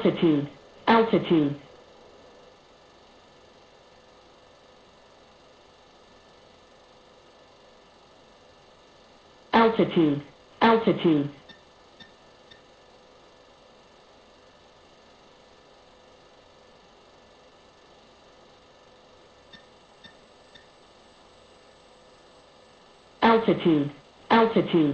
altitude, altitude. Altitude, altitude. Altitude, altitude.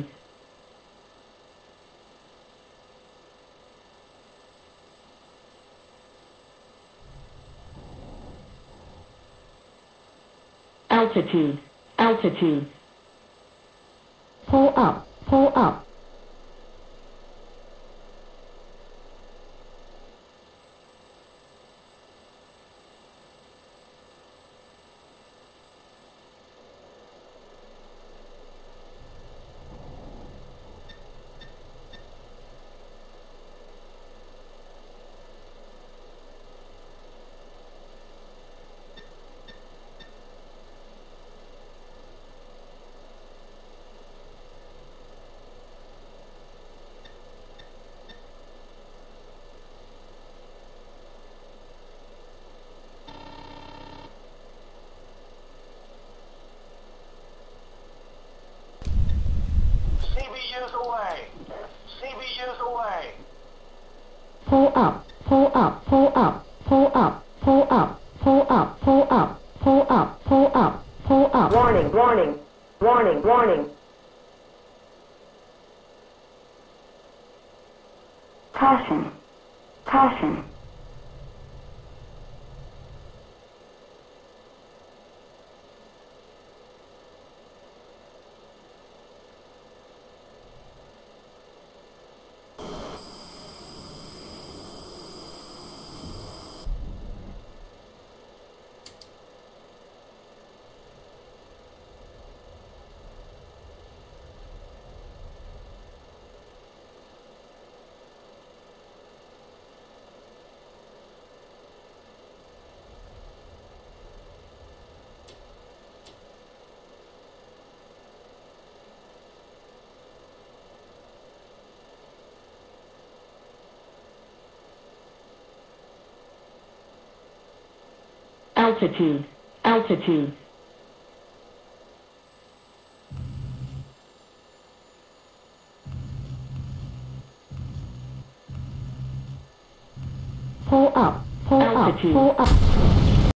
Altitude, altitude. Pull up, pull up. CBU's away. CBU's away. Pull up, pull up, pull up, pull up, pull up, pull up, pull up, pull up, pull up, pull up. Warning, warning, warning, warning. Caution, caution. Altitude, altitude. Pull up, pull up, pull up.